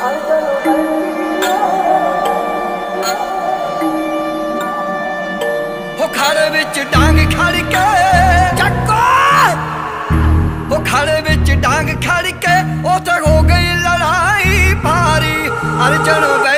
खड़े विच डांग खड़ के चक्को वो खड़े विच डांग खड़ के उते हो गई लड़ाई भारी। अर्जन